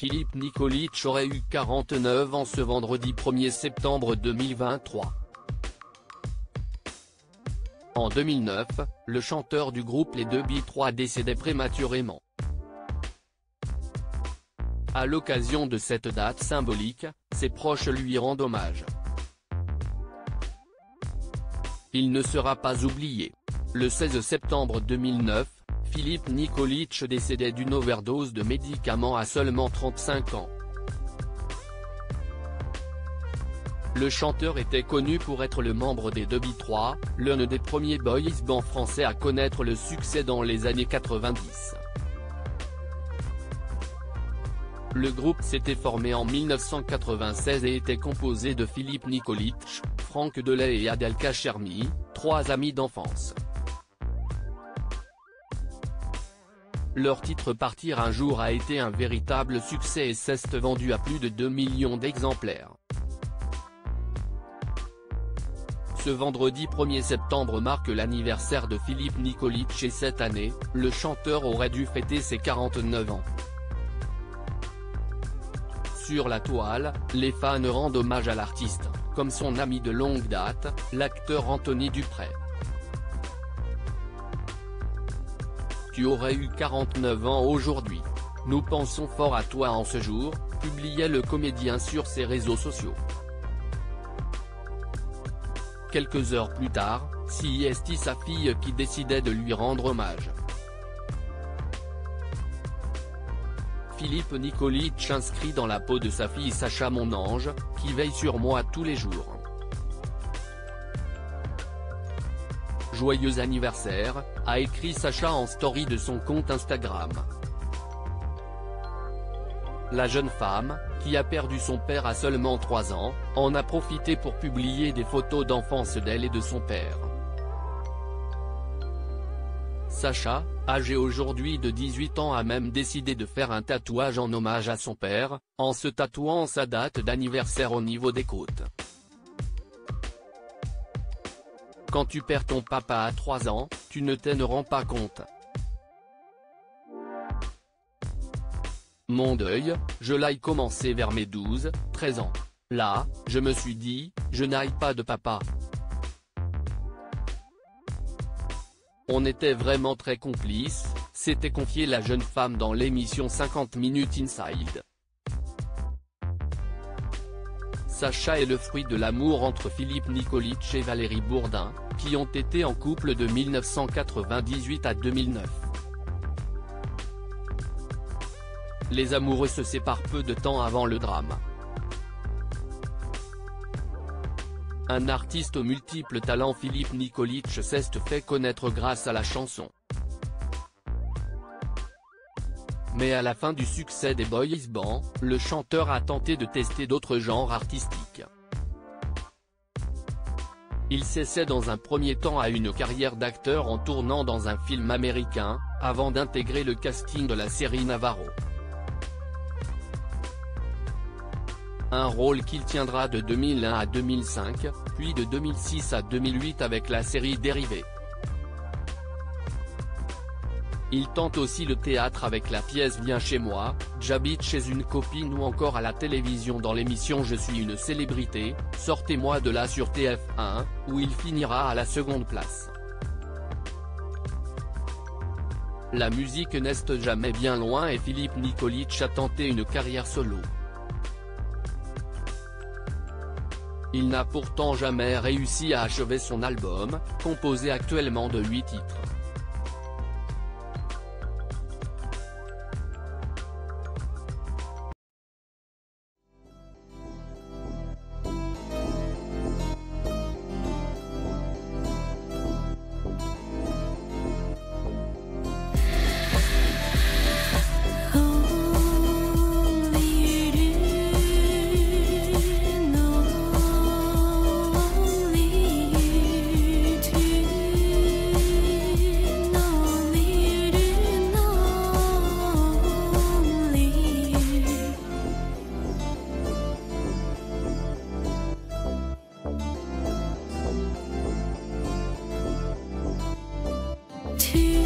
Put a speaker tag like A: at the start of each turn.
A: Philippe Nikolić aurait eu 49 ans ce vendredi 1er septembre 2023. En 2009, le chanteur du groupe Les 2B3 décédait prématurément. À l'occasion de cette date symbolique, ses proches lui rendent hommage. Il ne sera pas oublié. Le 16 septembre 2009, Philippe Nikolić décédait d'une overdose de médicaments à seulement 35 ans. Le chanteur était connu pour être le membre des 2B3, l'un des premiers boys bands français à connaître le succès dans les années 90. Le groupe s'était formé en 1996 et était composé de Philippe Nikolić, Franck Delay et Adel Kachermi, trois amis d'enfance. Leur titre Partir un jour a été un véritable succès et s'est vendu à plus de 2 millions d'exemplaires. Ce vendredi 1er septembre marque l'anniversaire de Philippe Nikolić et cette année, le chanteur aurait dû fêter ses 49 ans. Sur la toile, les fans rendent hommage à l'artiste, comme son ami de longue date, l'acteur Anthony Duprey. Tu aurais eu 49 ans aujourd'hui. Nous pensons fort à toi en ce jour, publiait le comédien sur ses réseaux sociaux. Quelques heures plus tard, c'est sa fille qui décidait de lui rendre hommage. Philippe Nikolić inscrit dans la peau de sa fille Sacha mon ange, qui veille sur moi tous les jours. Joyeux anniversaire, a écrit Sacha en story de son compte Instagram. La jeune femme, qui a perdu son père à seulement 3 ans, en a profité pour publier des photos d'enfance d'elle et de son père. Sacha, âgé aujourd'hui de 18 ans, a même décidé de faire un tatouage en hommage à son père, en se tatouant sa date d'anniversaire au niveau des côtes. Quand tu perds ton papa à 3 ans, tu ne t'en rends pas compte. Mon deuil, je l'ai commencé vers mes 12-13 ans. Là, je me suis dit, je n'ai pas de papa. On était vraiment très complices, s'était confiée la jeune femme dans l'émission 50 Minutes Inside. Sacha est le fruit de l'amour entre Philippe Nikolić et Valérie Bourdin, qui ont été en couple de 1998 à 2009. Les amoureux se séparent peu de temps avant le drame. Un artiste aux multiples talents, Philippe Nikolić s'est fait connaître grâce à la chanson. Mais à la fin du succès des boys bands, le chanteur a tenté de tester d'autres genres artistiques. Il s'essaie dans un premier temps à une carrière d'acteur en tournant dans un film américain, avant d'intégrer le casting de la série Navarro. Un rôle qu'il tiendra de 2001 à 2005, puis de 2006 à 2008 avec la série dérivée. Il tente aussi le théâtre avec la pièce Viens chez moi, J'habite chez une copine ou encore à la télévision dans l'émission Je suis une célébrité, Sortez-moi de là sur TF1, où il finira à la seconde place. La musique n'est jamais bien loin et Philippe Nikolić a tenté une carrière solo. Il n'a pourtant jamais réussi à achever son album, composé actuellement de 8 titres.
B: To